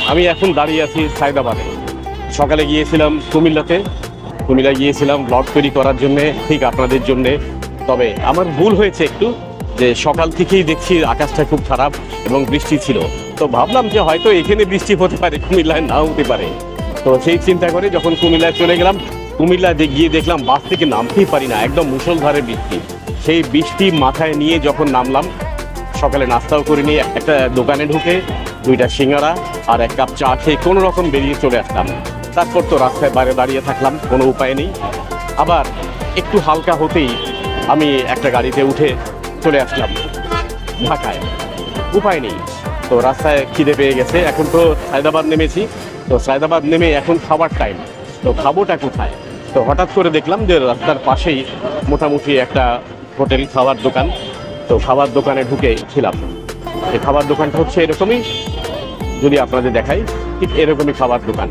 আমি এখন দাঁড়িয়ে আছি সায়দাবাদে। সকালে গিয়েছিলাম কুমিল্লাতে, কুমিল্লায় গিয়েছিলাম ব্লগ তৈরি করার জন্যে, ঠিক আপনাদের জন্যে। তবে আমার ভুল হয়েছে একটু, যে সকাল থেকেই দেখছি আকাশটা খুব খারাপ এবং বৃষ্টি ছিল। তো ভাবলাম যে হয়তো এখানে বৃষ্টি হতে পারে, কুমিল্লায় নাও হতে পারে। তো সেই চিন্তা করে যখন কুমিল্লায় চলে গেলাম, কুমিল্লায় গিয়ে দেখলাম বাস থেকে নামতেই পারি না, একদম মুষলধারে বৃষ্টি। সেই বৃষ্টি মাথায় নিয়ে যখন নামলাম, সকালে নাস্তাও করে নিয়ে একটা দোকানে ঢুকে 2টা সিঙ্গারা আর 1 কাপ চা খেয়ে কোনো রকম বেরিয়ে চলে আসলাম। তারপর তো রাস্তায় বাইরে দাঁড়িয়ে থাকলাম, কোনো উপায় নেই। আবার একটু হালকা হতেই আমি একটা গাড়িতে উঠে চলে আসলাম ঢাকায়, উপায় নেই। তো রাস্তায় খিদে পেয়ে গেছে, এখন তো সায়দাবাদ নেমেছি। তো সায়দাবাদ নেমে এখন খাবার টাইম, তো খাবোটা কোথায়? তো হঠাৎ করে দেখলাম যে রাস্তার পাশেই মোটামুটি একটা হোটেল, খাবার দোকান। তো খাবার দোকানে ঢুকে ছিলাম। এই খাবার দোকানটা হচ্ছে এরকমই, যদি আপনাদের দেখাই, ঠিক এরকমই খাবার দোকান।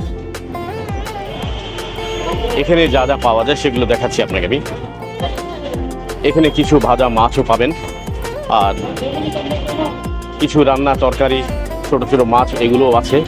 এখানে যা যা পাওয়া যায় সেগুলো দেখাচ্ছি আপনাকে আমি। এখানে কিছু ভাজা মাছও পাবেন, আর কিছু রান্না তরকারি, ছোট ছোট মাছ এগুলোও আছে।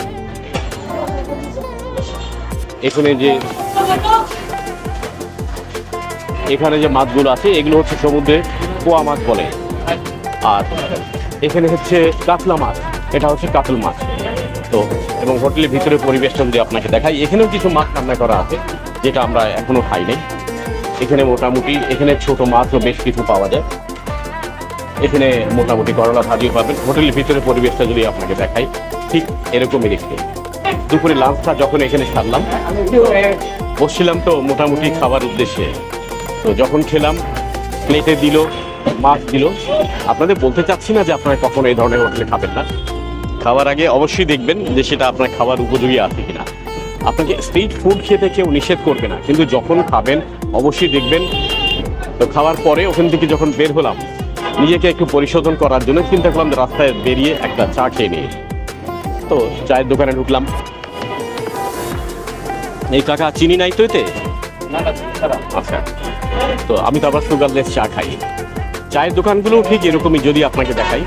এখানে যে মাছগুলো আছে এগুলো হচ্ছে সমুদ্রের পোয়া মাছ বলে। আর এখানে হচ্ছে কাতলা মাছ, এটা হচ্ছে কাতল মাছ। তো এবং হোটেলের ভিতরে পরিবেশটা যদি আপনাকে দেখাই, এখানেও কিছু মাছ রান্না করা আছে যেটা আমরা এখনো খাই নাই। এখানে মোটামুটি এখানে ছোট মাছও বেশ কিছু পাওয়া যায়। এখানে মোটামুটি করলা ভাজিও পাবেন। হোটেলের ভিতরে পরিবেশটা যদি আপনাকে দেখাই, ঠিক এরকমই দেখতে। দুপুরে লাঞ্চটা যখন এখানে সারলাম, বসছিলাম তো মোটামুটি খাবার উদ্দেশ্যে। তো যখন খেলাম, প্লেটে দিল, মাছ দিল। আপনাদের বলতে চাচ্ছি না যে আপনারা কখনো এই ধরনের হোটেলে খাবেন না। খাওয়ার আগে অবশ্যই দেখবেন যে সেটা আপনার খাবার উপযোগী আছে কিনা। আপনাকে স্ট্রিট ফুড খেতে কেউ নিষেধ করবে না, কিন্তু যখন খাবেন অবশ্যই দেখবেন। তো খাওয়ার পরে ওখান থেকে যখন বের হলাম, নিজেকে একটু পরিশোধন করার জন্য চিন্তা করলাম রাস্তায় বেরিয়ে একটা চা খেয়ে নিয়ে। তো চায়ের দোকানে ঢুকলাম। এই কাকা চিনি নাই তো এতে? আচ্ছা, তো আমি তো আবার সুগারলেস চা খাই। চায়ের দোকানগুলো ঠিক এরকমই, যদি আপনাকে দেখাই।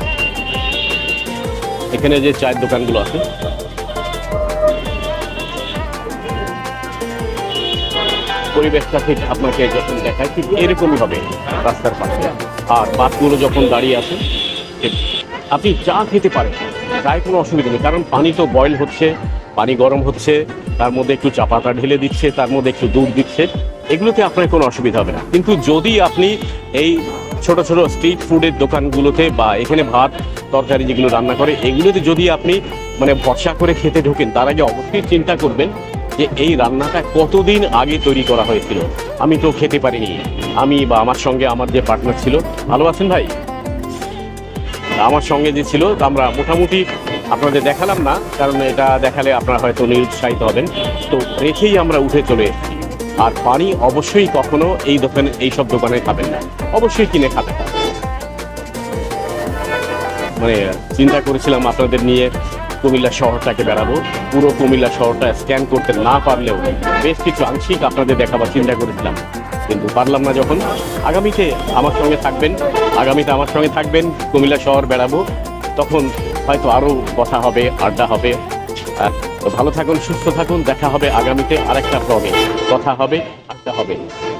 এখানে যে চায়ের দোকানগুলো আছে, পরিবেশটা ঠিক আপনাকে যখন দেখায় ঠিক এরকমই হবে রাস্তার পাশে। আর বাসগুলো যখন দাঁড়িয়ে আছে, আপনি চা খেতে পারেন, চায় কোনো অসুবিধা নেই। কারণ পানি তো বয়েল হচ্ছে, পানি গরম হচ্ছে, তার মধ্যে একটু চা পাতা ঢেলে দিচ্ছে, তার মধ্যে একটু দুধ দিচ্ছে, এগুলোতে আপনার কোনো অসুবিধা হবে না। কিন্তু যদি আপনি এই ছোট ছোট স্ট্রিট ফুডের দোকানগুলোতে বা এখানে ভাত তরকারি যেগুলো রান্না করে, এগুলোতে যদি আপনি মানে ভরসা করে খেতে ঢোকেন, তার আগে অবশ্যই চিন্তা করবেন যে এই রান্নাটা কতদিন আগে তৈরি করা হয়েছিল। আমি তো খেতে পারিনি, আমি বা আমার সঙ্গে আমার যে পার্টনার ছিল। ভালো আছেন ভাই? আমার সঙ্গে যে ছিল, আমরা মোটামুটি আপনাদের দেখালাম না, কারণ এটা দেখালে আপনারা হয়তো নিরুৎসাহিত হবেন। তো রেখেই আমরা উঠে চলে এসেছি। আর পানি অবশ্যই কখনো এই দোকানে, এইসব দোকানে খাবেন না, অবশ্যই কিনে খাবেন। মানে চিন্তা করেছিলাম আপনাদের নিয়ে কুমিল্লা শহরটাকে বেড়াবো, পুরো কুমিল্লা শহরটা স্ক্যান করতে না পারলেও বেশ কিছু আংশিক আপনাদের দেখাবার চিন্তা করেছিলাম, কিন্তু পারলাম না। যখন আগামীতে আমার সঙ্গে থাকবেন, কুমিল্লা শহর বেড়াবো, তখন হয়তো আরও কথা হবে, আড্ডা হবে। তো ভালো থাকুন, সুস্থ থাকুন, দেখা হবে আগামীতে আরেকটা ব্লগে। কথা হবে, আড্ডা হবে।